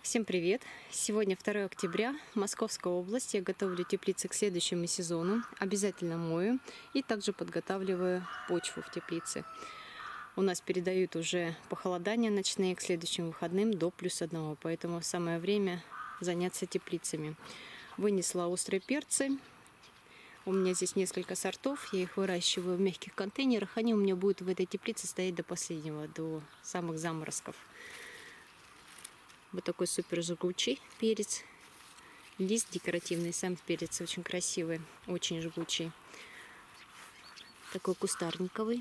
Всем привет! Сегодня 2 октября, Московская область. Я готовлю теплицы к следующему сезону. Обязательно мою и также подготавливаю почву в теплице. У нас передают уже похолодания ночные к следующим выходным до +1, поэтому самое время заняться теплицами. Вынесла острые перцы. У меня здесь несколько сортов, я их выращиваю в мягких контейнерах. Они у меня будут в этой теплице стоять до последнего, до самых заморозков. Вот такой супер жгучий перец. Лист декоративный, сам перец очень красивый, очень жгучий. Такой кустарниковый.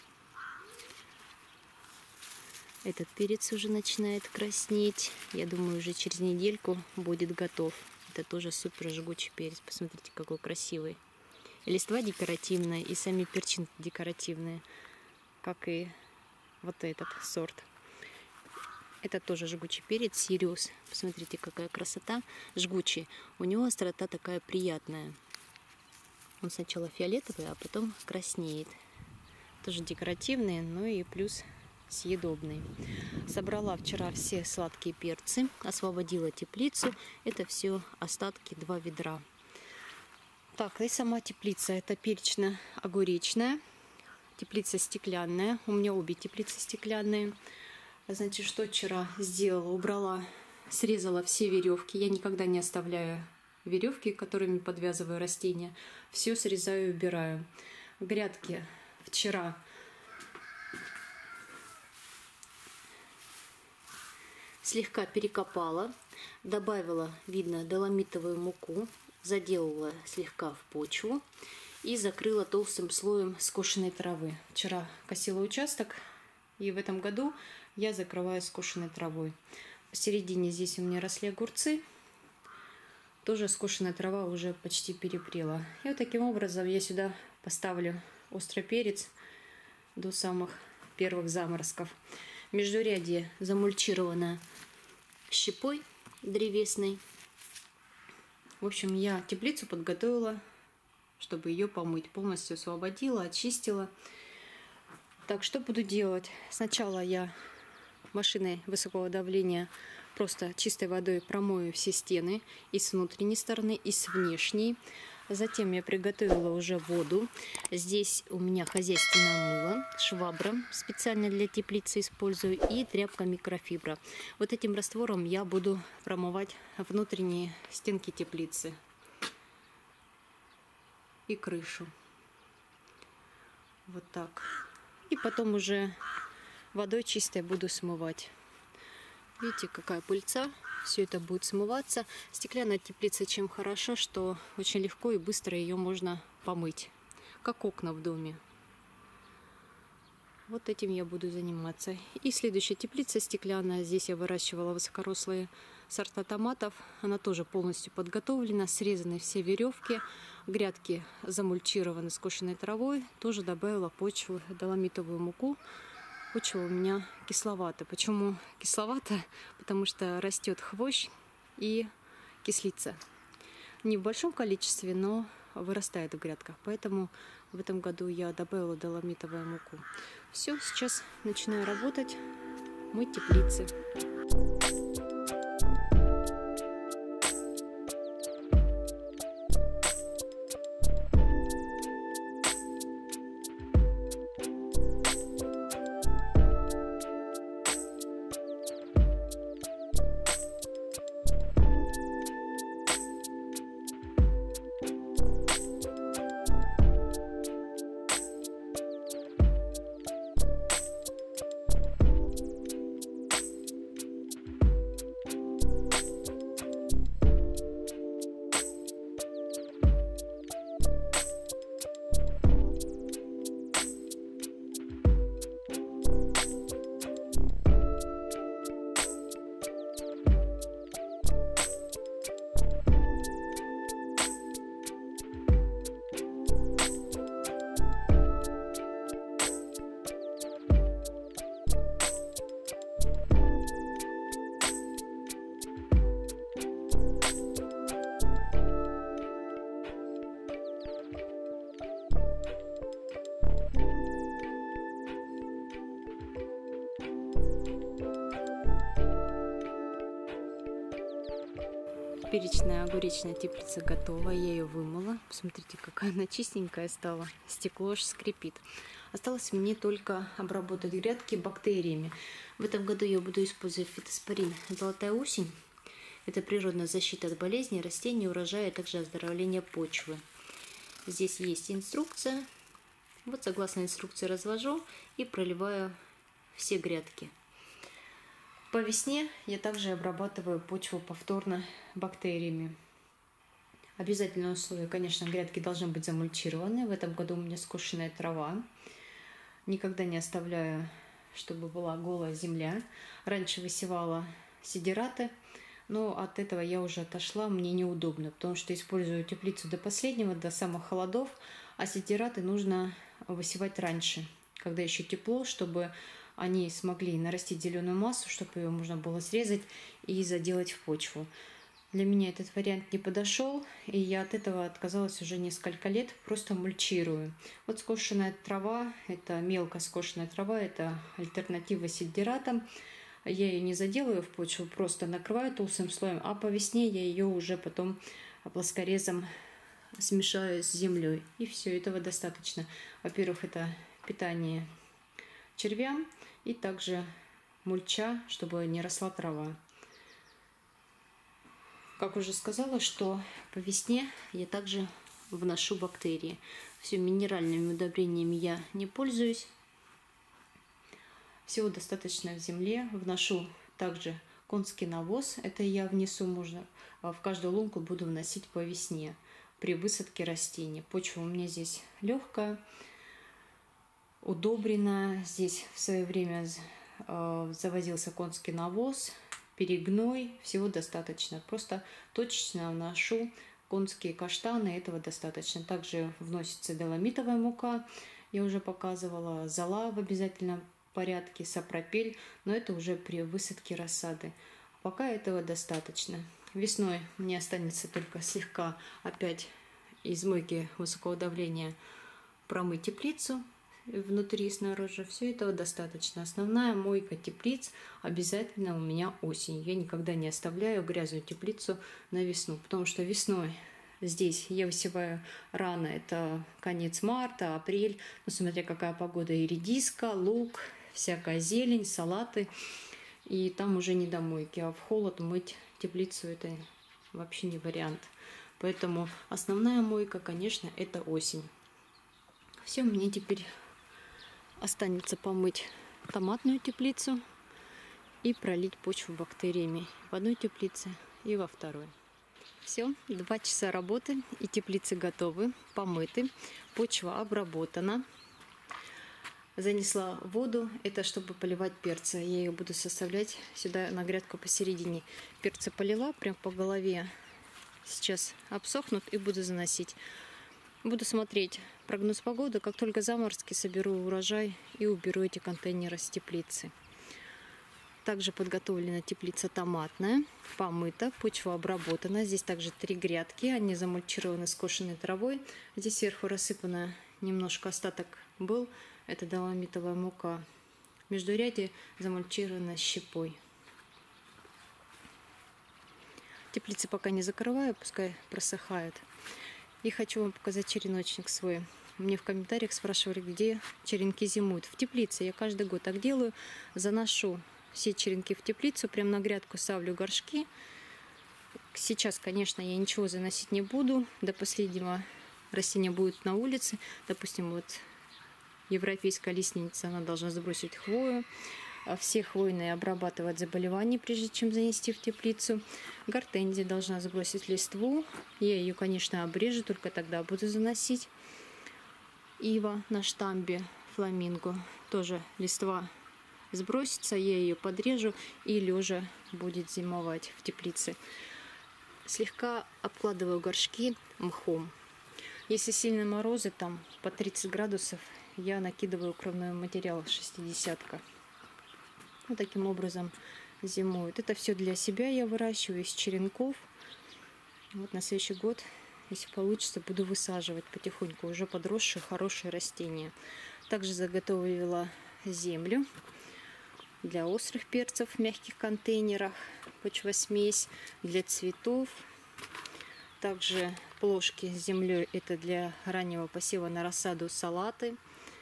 Этот перец уже начинает краснеть. Я думаю, уже через недельку будет готов. Это тоже супер жгучий перец. Посмотрите, какой красивый. И листва декоративная, и сами перчинки декоративные, как и вот этот сорт. Это тоже жгучий перец, Сириус. Посмотрите, какая красота. Жгучий. У него острота такая приятная. Он сначала фиолетовый, а потом краснеет. Тоже декоративный, но и плюс съедобный. Собрала вчера все сладкие перцы, освободила теплицу. Это все остатки 2 ведра. Так, и сама теплица. Это перечно-огуречная. Теплица стеклянная. У меня обе теплицы стеклянные. Значит, что вчера сделала? Убрала, срезала все веревки. Я никогда не оставляю веревки, которыми подвязываю растения. Все срезаю и убираю. Грядки вчера слегка перекопала. Добавила, видно, доломитовую муку. Заделала слегка в почву. И закрыла толстым слоем скошенной травы. Вчера косила участок. И в этом году я закрываю скошенной травой. Посередине здесь у меня росли огурцы. Тоже скошенная трава уже почти перепрела. И вот таким образом я сюда поставлю острый перец до самых первых заморозков. Междурядье замульчировано щепой древесной. В общем, я теплицу подготовила, чтобы ее помыть. Полностью освободила, очистила. Так, что буду делать? Сначала я машиной высокого давления просто чистой водой промою все стены и с внутренней стороны, и с внешней. Затем я приготовила уже воду. Здесь у меня хозяйственное мыло, швабра специально для теплицы использую и тряпка микрофибра. Вот этим раствором я буду промывать внутренние стенки теплицы и крышу. Вот так. И потом уже водой чистой буду смывать. Видите, какая пыльца. Все это будет смываться. Стеклянная теплица чем хорошо, что очень легко и быстро ее можно помыть. Как окна в доме. Вот этим я буду заниматься. И следующая теплица стеклянная. Здесь я выращивала высокорослые сорта томатов. Она тоже полностью подготовлена. Срезаны все веревки. Грядки замульчированы скошенной травой. Тоже добавила почву, доломитовую муку. Почва у меня кисловата. Почему кисловата? Потому что растет хвощ и кислица. Не в большом количестве, но вырастает в грядках. Поэтому в этом году я добавила доломитовую муку. Все, сейчас начинаю работать, мыть теплицы. Перечная огуречная теплица готова. Я ее вымыла. Посмотрите, какая она чистенькая стала. Стекло аж скрипит. Осталось мне только обработать грядки бактериями. В этом году я буду использовать фитоспорин «Золотая осень». Это природная защита от болезней, растений, урожая, а также оздоровление почвы. Здесь есть инструкция. Вот согласно инструкции развожу и проливаю все грядки. По весне я также обрабатываю почву повторно бактериями. Обязательное условие, конечно, грядки должны быть замульчированы. В этом году у меня скошенная трава. Никогда не оставляю, чтобы была голая земля. Раньше высевала сидираты, но от этого я уже отошла, мне неудобно, потому что использую теплицу до последнего, до самых холодов, а сидираты нужно высевать раньше, когда еще тепло, чтобы они смогли нарастить зеленую массу, чтобы ее можно было срезать и заделать в почву. Для меня этот вариант не подошел, и я от этого отказалась уже несколько лет, просто мульчирую. Вот скошенная трава, это мелко скошенная трава, это альтернатива сидиратам. Я ее не заделаю в почву, просто накрываю толстым слоем, а по весне я ее уже потом плоскорезом смешаю с землей. И все, этого достаточно. Во-первых, это питание червям и также мульча, чтобы не росла трава. Как уже сказала, что по весне я также вношу бактерии. Все, минеральными удобрениями я не пользуюсь. Всего достаточно в земле. Вношу также конский навоз. Это я внесу, можно в каждую лунку буду вносить по весне при высадке растений. Почва у меня здесь легкая, удобренная. Здесь в свое время завозился конский навоз, перегной, всего достаточно. Просто точечно вношу конские каштаны, этого достаточно. Также вносится доломитовая мука, я уже показывала, зола в обязательном порядке, сапропель, но это уже при высадке рассады. Пока этого достаточно. Весной мне останется только слегка опять из мойки высокого давления промыть теплицу. Внутри и снаружи. Все этого достаточно. Основная мойка теплиц обязательно у меня осенью. Я никогда не оставляю грязную теплицу на весну, потому что весной здесь я высеваю рано, это конец марта, апрель, ну, смотря какая погода, и редиска, лук, всякая зелень, салаты, и там уже не до мойки, а в холод мыть теплицу это вообще не вариант. Поэтому основная мойка, конечно, это осень. Все, мне теперь останется помыть томатную теплицу и пролить почву бактериями в одной теплице и во второй. Все, 2 часа работы и теплицы готовы, помыты, почва обработана. Занесла воду, это чтобы поливать перцы. Я ее буду составлять сюда на грядку посередине. Перцы полила прям по голове. Сейчас обсохнут и буду заносить. Буду смотреть прогноз погоды. Как только заморозки, соберу урожай и уберу эти контейнеры с теплицы. Также подготовлена теплица томатная, помыта, почва обработана. Здесь также 3 грядки, они замульчированы скошенной травой. Здесь сверху рассыпано немножко, остаток был, это доломитовая мука. Междурядье замульчировано щепой. Теплицы пока не закрываю, пускай просыхают. И хочу вам показать череночник свой. Мне в комментариях спрашивали, где черенки зимуют. В теплице. Я каждый год так делаю. Заношу все черенки в теплицу, прям на грядку ставлю горшки. Сейчас, конечно, я ничего заносить не буду. До последнего растения будет на улице. Допустим, вот европейская лиственница, она должна сбросить хвою. Все хвойные обрабатывать заболевания, прежде чем занести в теплицу. Гортензия должна сбросить листву. Я ее, конечно, обрежу, только тогда буду заносить. Ива на штамбе фламинго. Тоже листва сбросится, я ее подрежу и лежа будет зимовать в теплице. Слегка обкладываю горшки мхом. Если сильные морозы, там по 30 градусов, я накидываю укрывной материал 60-ка. Вот таким образом зимуют. Это все для себя я выращиваю из черенков. Вот на следующий год, если получится, буду высаживать потихоньку уже подросшие хорошие растения. Также заготовила землю для острых перцев в мягких контейнерах, почвосмесь для цветов, Также плошки с землей, это для раннего посева на рассаду салаты.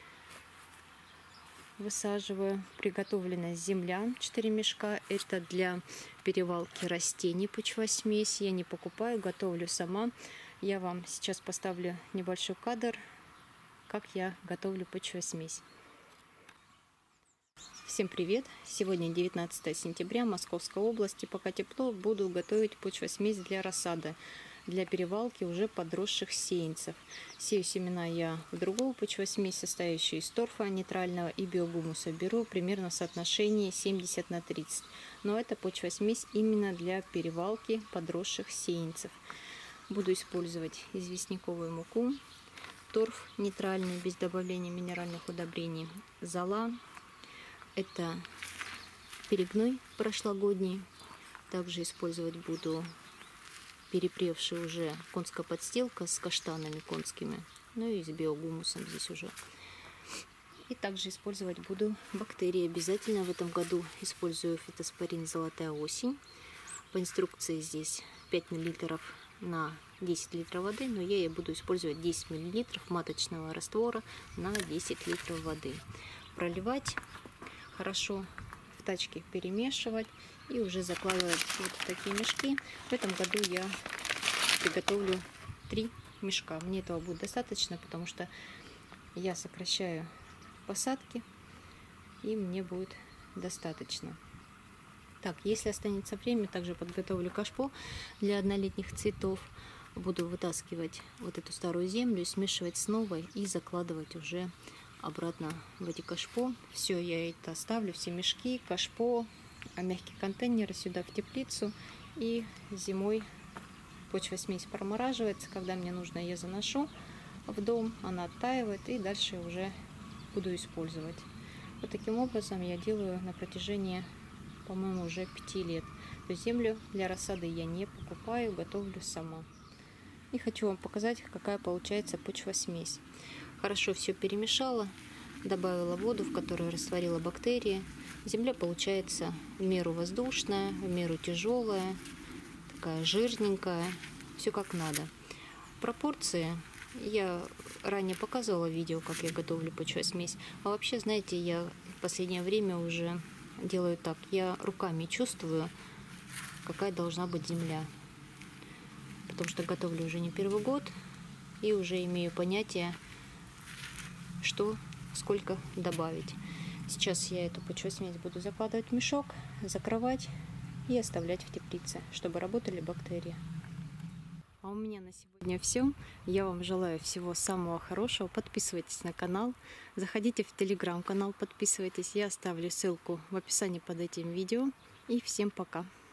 Высаживаю. Приготовленная земля 4 мешка. Это для перевалки растений, почвосмесь. Я не покупаю, готовлю сама. Я вам сейчас поставлю небольшой кадр, как я готовлю почвосмесь. Всем привет! Сегодня 19 сентября, Московская область. И пока тепло, буду готовить почвосмесь для рассады, для перевалки уже подросших сеянцев. Сею семена я в другую почвосмесь, состоящую из торфа нейтрального и биогумуса. Беру примерно в соотношении 70 на 30. Но это почвосмесь именно для перевалки подросших сеянцев. Буду использовать известняковую муку, торф нейтральный, без добавления минеральных удобрений, зола. Это перегной прошлогодний. Также использовать буду перепревшая уже конская подстилка с каштанами конскими. Ну и с биогумусом здесь уже. И также использовать буду бактерии. Обязательно в этом году использую фитоспорин «Золотая осень». По инструкции здесь 5 мл на 10 литров воды, но я буду использовать 10 мл маточного раствора на 10 литров воды. Проливать хорошо, в тачке перемешивать и уже закладывать вот в такие мешки. В этом году я приготовлю 3 мешка. Мне этого будет достаточно, потому что я сокращаю посадки, и мне будет достаточно. Так, если останется время, также подготовлю кашпо для однолетних цветов. Буду вытаскивать вот эту старую землю, смешивать с новой и закладывать уже обратно в эти кашпо. Все, я это оставлю, все мешки, кашпо, мягкие контейнеры сюда в теплицу. И зимой почвосмесь промораживается. Когда мне нужно, я заношу в дом, она оттаивает, и дальше уже буду использовать. Вот таким образом я делаю на протяжении, по-моему, уже 5 лет. То есть землю для рассады я не покупаю, готовлю сама. И хочу вам показать, какая получается почвосмесь. Хорошо все перемешала, добавила воду, в которую растворила бактерии. Земля получается в меру воздушная, в меру тяжелая, такая жирненькая, все как надо. Пропорции я ранее показывала видео, как я готовлю почвосмесь. А вообще, знаете, я в последнее время уже делаю так. Я руками чувствую, какая должна быть земля. Потому что готовлю уже не первый год и уже имею понятие, что, сколько добавить. Сейчас я эту почвосмесь буду закладывать в мешок, закрывать и оставлять в теплице, чтобы работали бактерии. А у меня на сегодня все. Я вам желаю всего самого хорошего. Подписывайтесь на канал, заходите в телеграм-канал, подписывайтесь. Я оставлю ссылку в описании под этим видео. И всем пока!